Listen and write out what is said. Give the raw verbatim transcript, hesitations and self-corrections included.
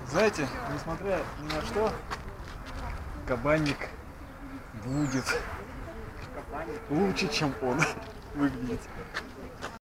Знаете, несмотря ни на что, кабанник будет лучше, чем он выглядит.